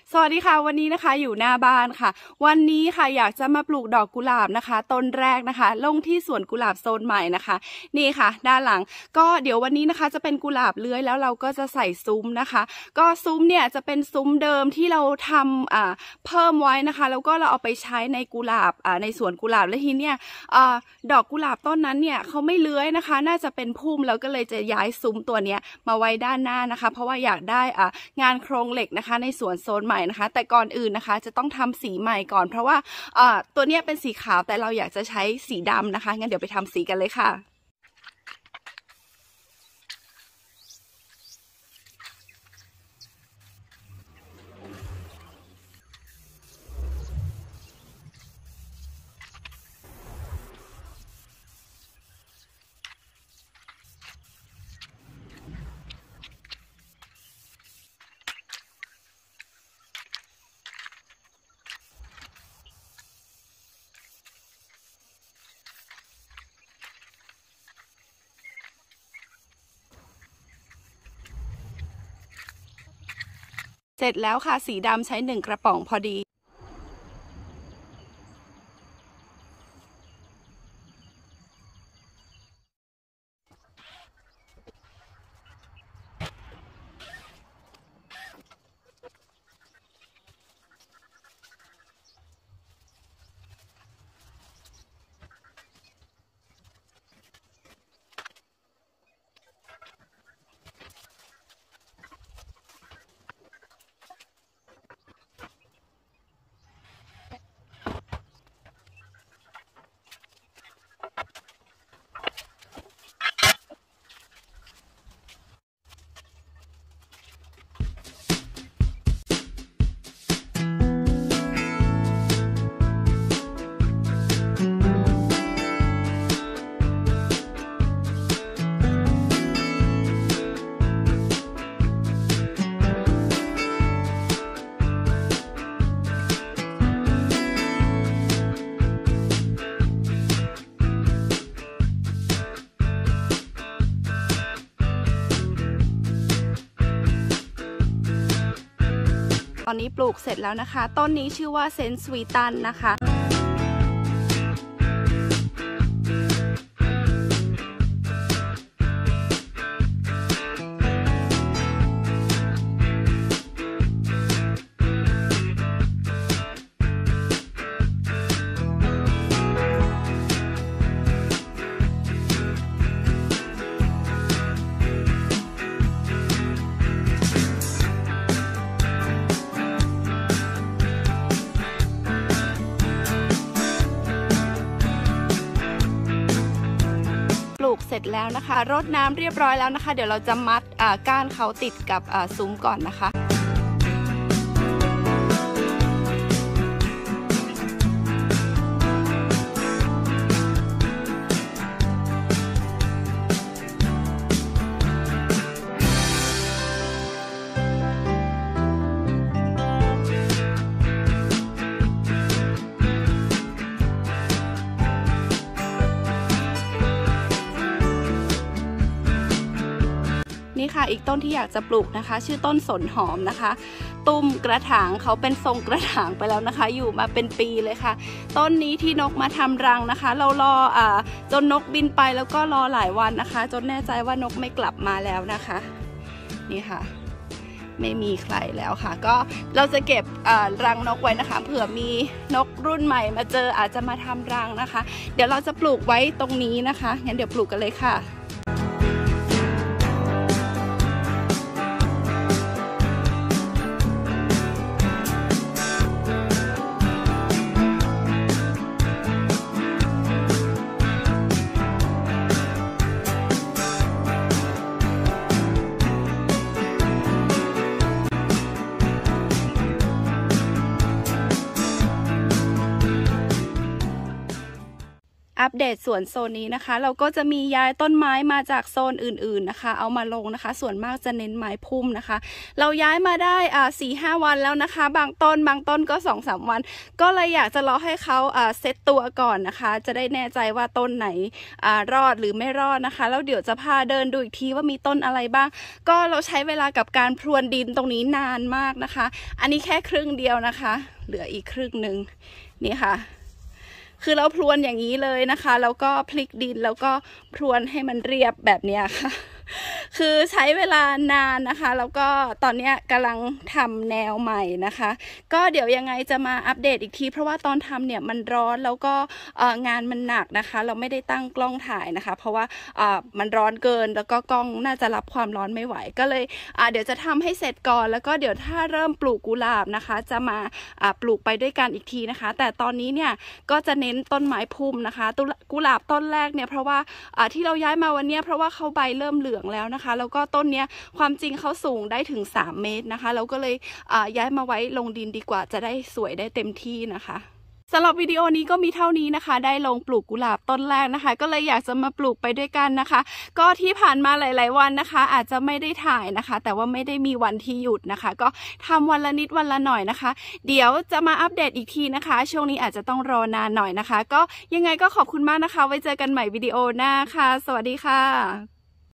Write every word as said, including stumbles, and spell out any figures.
สวัสดีค่ะวันนี้นะคะอยู่หน้าบ้านค่ะวันนี้ค่ะอยากจะมาปลูกดอกกุหลาบนะคะต้นแรกนะคะลงที่สวนกุหลาบโซนใหม่นะคะนี่ค่ะด้านหลังก็เดี๋ยววันนี้นะคะจะเป็นกุหลาบเลื้อยแล้วเราก็จะใส่ซุ้มนะคะก็ซุ้มเนี่ยจะเป็นซุ้มเดิมที่เราทำอ่าเพิ่มไว้นะคะแล้วก็เราเอาไปใช้ในกุหลาบอ่าในสวนกุหลาบและทีเนี้ยอ่าดอกกุหลาบต้นนั้นเนี่ยเขาไม่เลื้อยนะคะน่าจะเป็นพุ่มแล้วก็เลยจะย้ายซุ้มตัวเนี้ยมาไว้ด้านหน้านะคะเพราะว่าอยากได้อ่างานโครงเหล็กนะคะในสวนโซนใหม่นะคะแต่ก่อนอื่นนะคะจะต้องทำสีใหม่ก่อนเพราะว่าอ่าตัวเนี้ยเป็นสีขาวแต่เราอยากจะใช้สีดำนะคะงั้นเดี๋ยวไปทำสีกันเลยค่ะเสร็จแล้วค่ะสีดำใช้หนึ่งกระป๋องพอดีตอนนี้ปลูกเสร็จแล้วนะคะต้นนี้ชื่อว่าเซนต์สวีตันนะคะปลูกเสร็จแล้วนะคะรดน้ำเรียบร้อยแล้วนะคะเดี๋ยวเราจะมัดก้านเขาติดกับซุ้มก่อนนะคะนี่ค่ะอีกต้นที่อยากจะปลูกนะคะชื่อต้นสนหอมนะคะตุ้มกระถางเขาเป็นทรงกระถางไปแล้วนะคะอยู่มาเป็นปีเลยค่ะต้นนี้ที่นกมาทำรังนะคะเรารออ่าจนนกบินไปแล้วก็รอหลายวันนะคะจนแน่ใจว่านกไม่กลับมาแล้วนะคะนี่ค่ะไม่มีใครแล้วค่ะก็เราจะเก็บรังนกไว้นะคะเผื่อมีนกรุ่นใหม่มาเจออาจจะมาทำรังนะคะเดี๋ยวเราจะปลูกไว้ตรงนี้นะคะงั้นเดี๋ยวปลูกกันเลยค่ะอัปเดตสวนโซนนี้นะคะเราก็จะมีย้ายต้นไม้มาจากโซนอื่นๆนะคะเอามาลงนะคะส่วนมากจะเน้นไม้พุ่มนะคะเราย้ายมาได้อ่าสี่ห้าวันแล้วนะคะบางต้นบางต้นก็สองสามวันก็เลยอยากจะรอให้เขาอ่าเซตตัวก่อนนะคะจะได้แน่ใจว่าต้นไหนอ่ารอดหรือไม่รอดนะคะแล้วเดี๋ยวจะพาเดินดูอีกทีว่ามีต้นอะไรบ้างก็เราใช้เวลากับการพรวนดินตรงนี้นานมากนะคะอันนี้แค่ครึ่งเดียวนะคะเหลืออีกครึ่งหนึ่งนี่ค่ะคือเราพรวนอย่างนี้เลยนะคะแล้วก็พลิกดินแล้วก็พรวนให้มันเรียบแบบนี้ค่ะคือใช้เวลานานนะคะแล้วก็ตอนนี้กำลังทำแนวใหม่นะคะก็เดี๋ยวยังไงจะมาอัปเดตอีกทีเพราะว่าตอนทำเนี่ยมันร้อนแล้วก็งานมันหนักนะคะเราไม่ได้ตั้งกล้องถ่ายนะคะเพราะว่ามันร้อนเกินแล้วก็กล้องน่าจะรับความร้อนไม่ไหวก็เลยเดี๋ยวจะทำให้เสร็จก่อนแล้วก็เดี๋ยวถ้าเริ่มปลูกกุหลาบนะคะจะมาปลูกไปด้วยกันอีกทีนะคะแต่ตอนนี้เนี่ยก็จะเน้นต้นไม้พุ่มนะคะกุหลาบต้นแรกเนี่ยเพราะว่าที่เราย้ายมาวันนี้เพราะว่าเขาใบเริ่มเหลืองแล้วนะคะแล้วก็ต้นเนี้ยความจริงเขาสูงได้ถึงสามเมตรนะคะเราก็เลยย้ายมาไว้ลงดินดีกว่าจะได้สวยได้เต็มที่นะคะสำหรับวิดีโอนี้ก็มีเท่านี้นะคะได้ลงปลูกกุหลาบต้นแรกนะคะก็เลยอยากจะมาปลูกไปด้วยกันนะคะก็ที่ผ่านมาหลายๆวันนะคะอาจจะไม่ได้ถ่ายนะคะแต่ว่าไม่ได้มีวันที่หยุดนะคะก็ทำวันละนิดวันละหน่อยนะคะเดี๋ยวจะมาอัปเดตอีกทีนะคะช่วงนี้อาจจะต้องรอนานหน่อยนะคะก็ยังไงก็ขอบคุณมากนะคะไว้เจอกันใหม่วิดีโอหน้าค่ะสวัสดีค่ะ